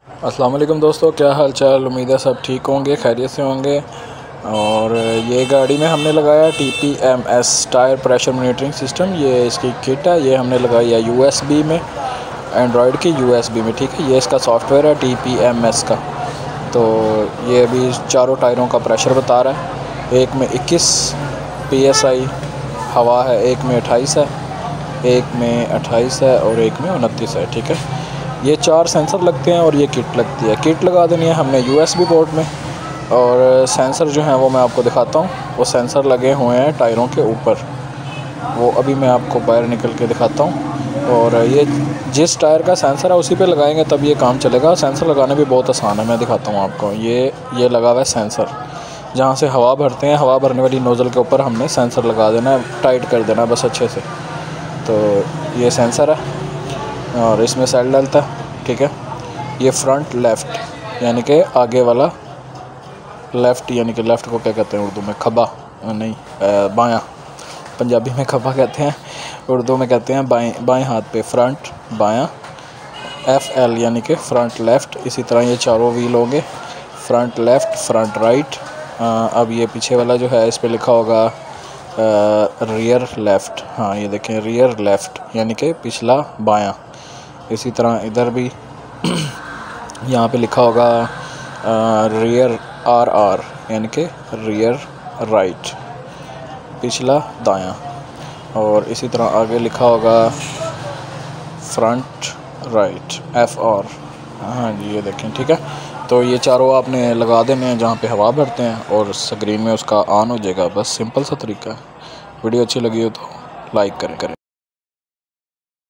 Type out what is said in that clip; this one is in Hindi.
अस्सलाम वालेकुम दोस्तों, क्या हाल चाल। उम्मीद है सब ठीक होंगे, खैरियत से होंगे। और ये गाड़ी में हमने लगाया TPMS tyre pressure monitoring system. ये इसकी किट है, ये हमने लगाई है USB में, एंड्रॉयड की USB में। ठीक है, ये इसका सॉफ्टवेयर है TPMS का। तो ये अभी चारों टायरों का प्रेशर बता रहा है। एक में 21 PSI हवा है, एक में 28 है, एक में 28 है और एक में 29 है। ठीक है, ये 4 सेंसर लगते हैं और ये किट लगती है। किट लगा देनी है हमने USB पोर्ट में। और सेंसर जो है वो मैं आपको दिखाता हूँ। वो सेंसर लगे हुए हैं टायरों के ऊपर, वो अभी मैं आपको बाहर निकल के दिखाता हूँ। और ये जिस टायर का सेंसर है उसी पे लगाएंगे तब ये काम चलेगा। सेंसर लगाने भी बहुत आसान है, मैं दिखाता हूँ आपको। ये लगा हुआ है सेंसर, जहाँ से हवा भरते हैं, हवा भरने वाली नोज़ल के ऊपर हमने सेंसर लगा देना है, टाइट कर देना है बस अच्छे से। तो ये सेंसर है और इसमें सेल डलता है। ठीक है, ये फ्रंट लेफ़्ट यानी कि आगे वाला लेफ़्ट, यानी कि लेफ़्ट को क्या कहते हैं उर्दू में? खब्बा नहीं, बायां। पंजाबी में खब्बा कहते हैं, उर्दू में कहते हैं बाएं हाथ पे फ्रंट बायां। FL यानी कि फ्रंट लेफ़्ट। इसी तरह ये चारों व्हील होंगे, फ्रंट लेफ़्ट, फ्रंट राइट। अब ये पीछे वाला जो है इस पे लिखा होगा रियर लेफ़्ट। हाँ, ये देखें, रियर लेफ़्ट यानी कि पिछला बायां। इसी तरह इधर भी यहाँ पे लिखा होगा रियर RR यानी कि रियर राइट, पिछला दायां। और इसी तरह आगे लिखा होगा फ्रंट राइट FR। हाँ जी, ये देखें। ठीक है, तो ये चारों आपने लगा देने हैं जहाँ पे हवा भरते हैं और स्क्रीन में उसका ऑन हो जाएगा। बस सिंपल सा तरीका है। वीडियो अच्छी लगी हो तो लाइक करें।